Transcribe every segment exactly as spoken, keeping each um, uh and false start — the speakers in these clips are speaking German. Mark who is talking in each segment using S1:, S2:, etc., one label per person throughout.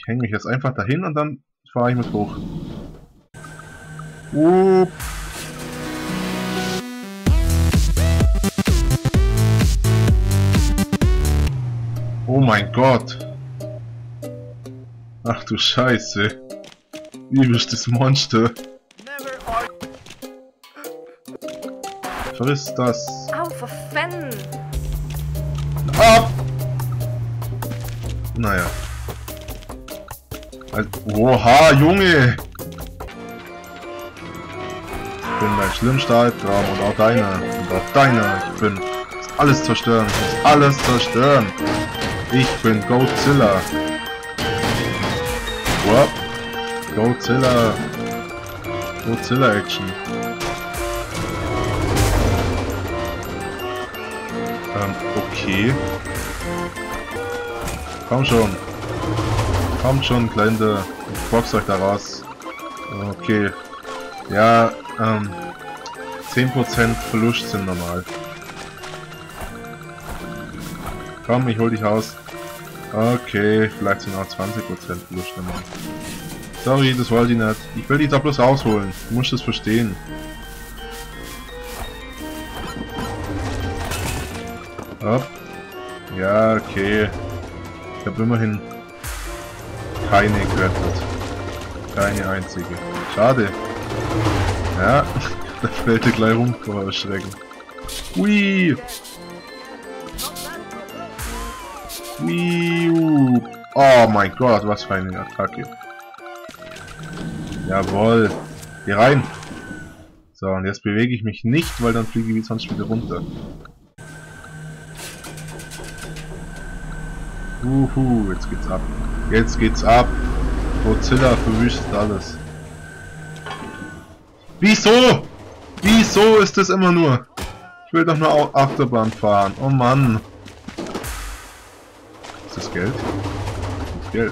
S1: Ich hänge mich jetzt einfach dahin und dann fahre ich mit hoch. Uh. Oh mein Gott. Ach du Scheiße. Übelstes Monster. Friss das.
S2: Au, for fanden!
S1: Ab! Naja. Also, oha, Junge! Ich bin dein schlimmster Albtraum und auch deiner. Und auch deiner. Ich bin alles zerstören. Ich muss alles zerstören. Ich bin Godzilla. What? Godzilla. Godzilla Action. Ähm, okay. Komm schon. Kommt schon, Kleine. Ich box euch da raus. Okay. Ja, ähm. zehn Prozent Verlust sind normal. Komm, ich hol dich raus. Okay, vielleicht sind auch zwanzig Prozent Verlust normal. Sorry, das wollte ich nicht. Ich will dich da bloß rausholen. Du musst das verstehen. Hopp. Ja, okay. Ich habe immerhin keine gerettet. Keine einzige. Schade. Ja, da fällt er gleich rum vor Erschrecken. Hui! Hui! Oh mein Gott, was für eine Attacke. Jawohl. Geh rein. So, und jetzt bewege ich mich nicht, weil dann fliege ich sonst wieder runter. Uhu, jetzt geht's ab. Jetzt geht's ab. Godzilla verwüstet alles. Wieso? Wieso ist das immer nur? Ich will doch nur Achterbahn fahren. Oh Mann. Ist das Geld? Das Geld.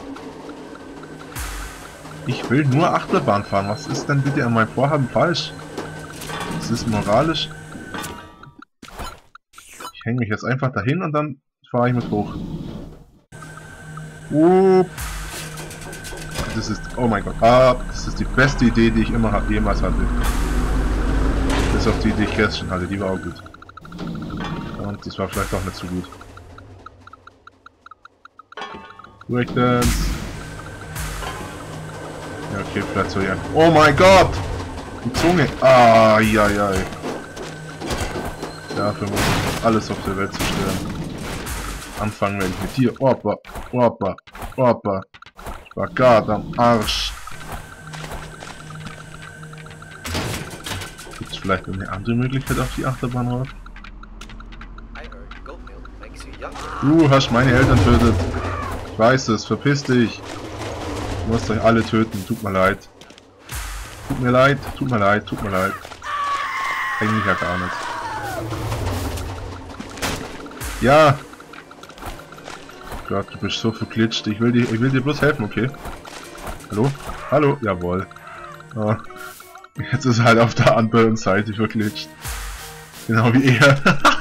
S1: Ich will nur Achterbahn fahren. Was ist denn bitte an meinem Vorhaben falsch? Das ist moralisch. Ich hänge mich jetzt einfach dahin und dann fahre ich mit hoch. Uh. Das ist, oh mein Gott, ah, das ist die beste Idee, die ich immer jemals hatte. Bis auf die, die ich gestern hatte, die war auch gut. Und das war vielleicht auch nicht so gut. Breakdance. Ja, okay, vielleicht so ja. Oh mein Gott! Die Zunge! Ah, ja, ja. Dafür muss ich alles auf der Welt zerstören. Anfangen werde ich mit dir. Opa, Opa, Opa. Ich war gerade am Arsch. Gibt es vielleicht eine andere Möglichkeit auf die Achterbahn rauf? Du hast meine Eltern tötet. Ich weiß es, verpiss dich. Du musst euch alle töten, tut mir leid. Tut mir leid, tut mir leid, tut mir leid. Eigentlich ja gar nicht. Ja! Gott, du bist so verglitscht. Ich will dir, ich will dir bloß helfen, okay? Hallo? Hallo? Jawohl. Oh. Jetzt ist er halt auf der anderen Seite verglitscht. Genau wie er.